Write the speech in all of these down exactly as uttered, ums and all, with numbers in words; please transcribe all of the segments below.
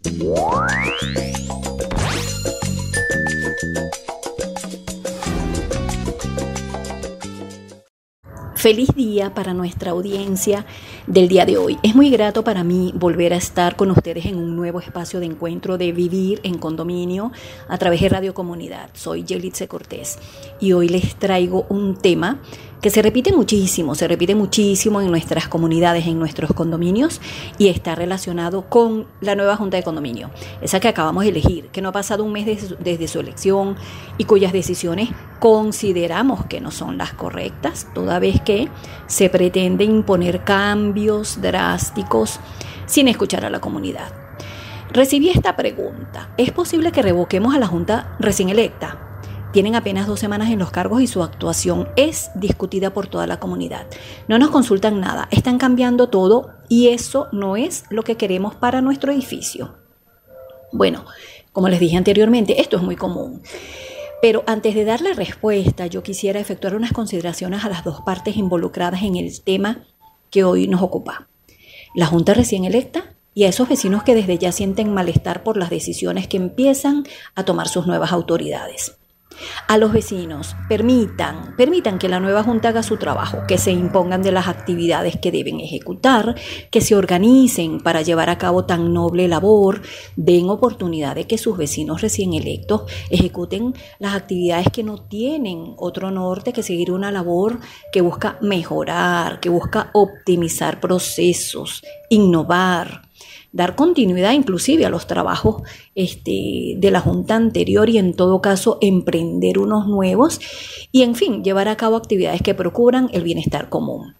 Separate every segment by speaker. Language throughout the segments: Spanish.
Speaker 1: Feliz día para nuestra audiencia del día de hoy. Es muy grato para mí volver a estar con ustedes en un nuevo espacio de encuentro de Vivir en Condominio a través de Radio Comunidad. Soy Yelitze Cortés y hoy les traigo un tema que se repite muchísimo, se repite muchísimo en nuestras comunidades, en nuestros condominios, y está relacionado con la nueva Junta de Condominio, esa que acabamos de elegir, que no ha pasado un mes desde, desde su elección y cuyas decisiones consideramos que no son las correctas, toda vez que se pretende imponer cambios drásticos sin escuchar a la comunidad. Recibí esta pregunta: ¿es posible que revoquemos a la Junta recién electa? Tienen apenas dos semanas en los cargos y su actuación es discutida por toda la comunidad. No nos consultan nada, están cambiando todo y eso no es lo que queremos para nuestro edificio. Bueno, como les dije anteriormente, esto es muy común. Pero antes de dar la respuesta, yo quisiera efectuar unas consideraciones a las dos partes involucradas en el tema que hoy nos ocupa. La Junta recién electa y a esos vecinos que desde ya sienten malestar por las decisiones que empiezan a tomar sus nuevas autoridades. A los vecinos, permitan, permitan que la nueva Junta haga su trabajo, que se impongan de las actividades que deben ejecutar, que se organicen para llevar a cabo tan noble labor, den oportunidad de que sus vecinos recién electos ejecuten las actividades que no tienen otro norte que seguir una labor que busca mejorar, que busca optimizar procesos, innovar, dar continuidad inclusive a los trabajos este, de la Junta anterior y en todo caso emprender unos nuevos y en fin, llevar a cabo actividades que procuran el bienestar común.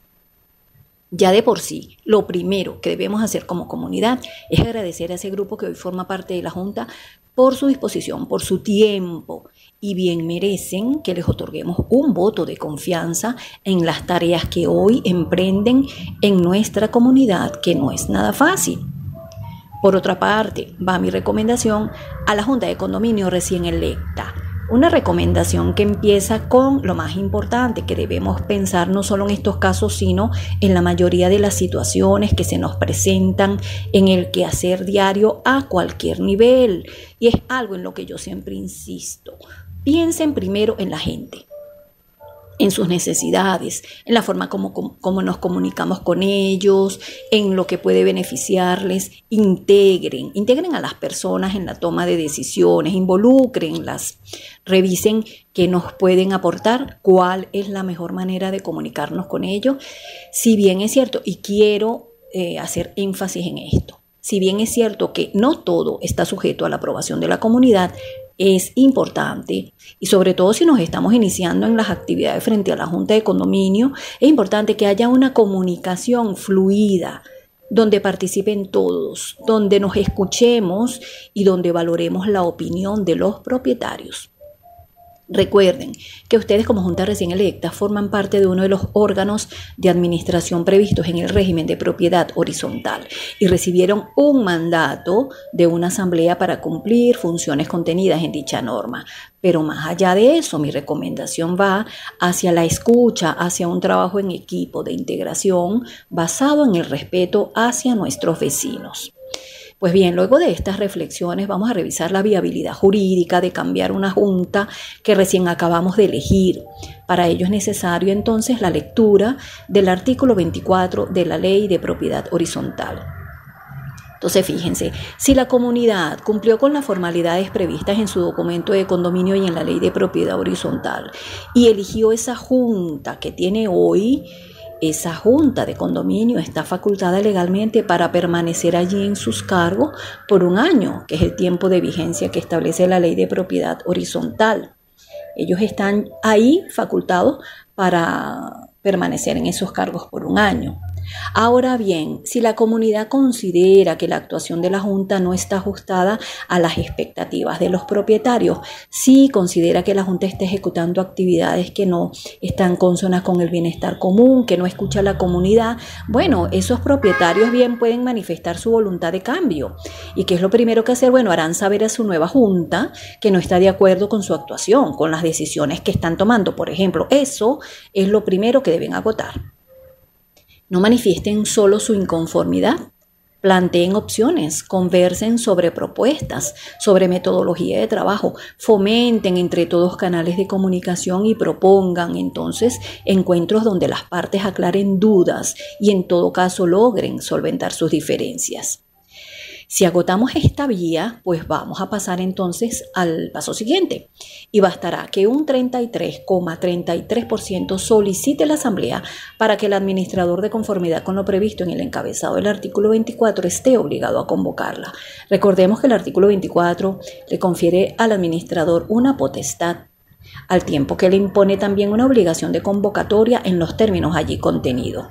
Speaker 1: Ya de por sí, lo primero que debemos hacer como comunidad es agradecer a ese grupo que hoy forma parte de la Junta por su disposición, por su tiempo, y bien merecen que les otorguemos un voto de confianza en las tareas que hoy emprenden en nuestra comunidad, que no es nada fácil. Por otra parte, va mi recomendación a la Junta de Condominio recién electa. Una recomendación que empieza con lo más importante, que debemos pensar no solo en estos casos, sino en la mayoría de las situaciones que se nos presentan en el quehacer diario a cualquier nivel. Y es algo en lo que yo siempre insisto. Piensen primero en la gente, en sus necesidades, en la forma como, como, como nos comunicamos con ellos, en lo que puede beneficiarles. Integren, integren a las personas en la toma de decisiones, involúcrenlas, revisen qué nos pueden aportar, cuál es la mejor manera de comunicarnos con ellos. Si bien es cierto, y quiero eh, hacer énfasis en esto, si bien es cierto que no todo está sujeto a la aprobación de la comunidad, es importante, y sobre todo si nos estamos iniciando en las actividades frente a la Junta de Condominio, es importante que haya una comunicación fluida, donde participen todos, donde nos escuchemos y donde valoremos la opinión de los propietarios. Recuerden que ustedes como Junta recién electa forman parte de uno de los órganos de administración previstos en el régimen de propiedad horizontal y recibieron un mandato de una asamblea para cumplir funciones contenidas en dicha norma. Pero más allá de eso, mi recomendación va hacia la escucha, hacia un trabajo en equipo de integración basado en el respeto hacia nuestros vecinos. Pues bien, luego de estas reflexiones vamos a revisar la viabilidad jurídica de cambiar una junta que recién acabamos de elegir. Para ello es necesario entonces la lectura del artículo veinticuatro de la Ley de Propiedad Horizontal. Entonces fíjense, si la comunidad cumplió con las formalidades previstas en su documento de condominio y en la Ley de Propiedad Horizontal y eligió esa junta que tiene hoy, esa Junta de Condominio está facultada legalmente para permanecer allí en sus cargos por un año, que es el tiempo de vigencia que establece la Ley de Propiedad Horizontal. Ellos están ahí facultados para permanecer en esos cargos por un año. Ahora bien, si la comunidad considera que la actuación de la Junta no está ajustada a las expectativas de los propietarios, si considera que la Junta está ejecutando actividades que no están consonas con el bienestar común, que no escucha a la comunidad, bueno, esos propietarios bien pueden manifestar su voluntad de cambio. ¿Y qué es lo primero que hacer? Bueno, harán saber a su nueva Junta que no está de acuerdo con su actuación, con las decisiones que están tomando. Por ejemplo, eso es lo primero que deben agotar. No manifiesten solo su inconformidad, Planteen opciones, conversen sobre propuestas, sobre metodología de trabajo, fomenten entre todos canales de comunicación y propongan entonces encuentros donde las partes aclaren dudas y en todo caso logren solventar sus diferencias. Si agotamos esta vía, pues vamos a pasar entonces al paso siguiente y bastará que un treinta y tres coma treinta y tres por ciento solicite la asamblea para que el administrador, de conformidad con lo previsto en el encabezado del artículo veinticuatro, esté obligado a convocarla. Recordemos que el artículo veinticuatro le confiere al administrador una potestad, al tiempo que le impone también una obligación de convocatoria en los términos allí contenidos.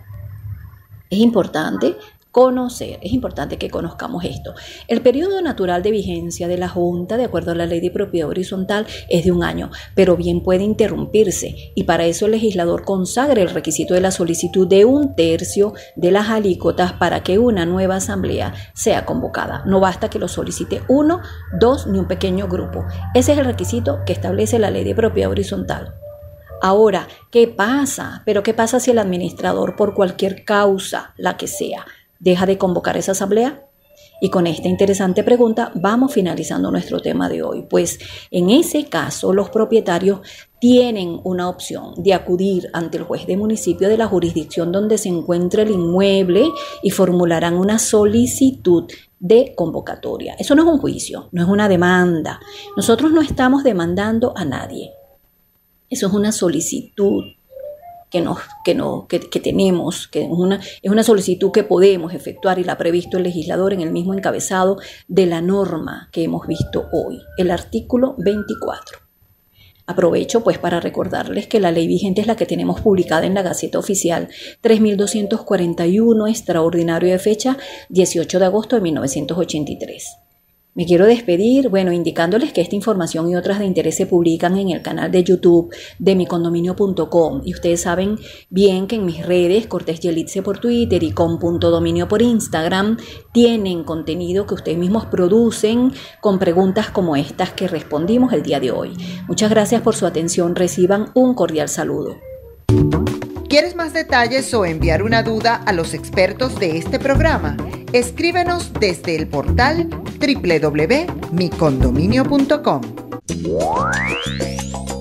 Speaker 1: Es importante conocer, es importante que conozcamos esto. El periodo natural de vigencia de la Junta, de acuerdo a la Ley de Propiedad Horizontal, es de un año, pero bien puede interrumpirse y para eso el legislador consagra el requisito de la solicitud de un tercio de las alícuotas para que una nueva asamblea sea convocada. No basta que lo solicite uno, dos ni un pequeño grupo. Ese es el requisito que establece la Ley de Propiedad Horizontal. Ahora, ¿qué pasa? ¿Pero qué pasa si el administrador, por cualquier causa, la que sea, deja de convocar esa asamblea? Y con esta interesante pregunta vamos finalizando nuestro tema de hoy, pues en ese caso los propietarios tienen una opción de acudir ante el juez de municipio de la jurisdicción donde se encuentre el inmueble y formularán una solicitud de convocatoria. Eso no es un juicio, no es una demanda. Nosotros no estamos demandando a nadie. Eso es una solicitud que, nos, que, no, que, que tenemos, que es una, es una solicitud que podemos efectuar y la ha previsto el legislador en el mismo encabezado de la norma que hemos visto hoy, el artículo veinticuatro. Aprovecho pues para recordarles que la ley vigente es la que tenemos publicada en la Gaceta Oficial tres mil doscientos cuarenta y uno, extraordinario de fecha dieciocho de agosto de mil novecientos ochenta y tres. Me quiero despedir, bueno, indicándoles que esta información y otras de interés se publican en el canal de YouTube de mi condominio punto com y ustedes saben bien que en mis redes, Cortés Yelitze por Twitter y com punto dominio por Instagram, tienen contenido que ustedes mismos producen con preguntas como estas que respondimos el día de hoy. Muchas gracias por su atención, reciban un cordial saludo.
Speaker 2: ¿Quieres más detalles o enviar una duda a los expertos de este programa? Escríbenos desde el portal doble u doble u doble u punto mi condominio punto com.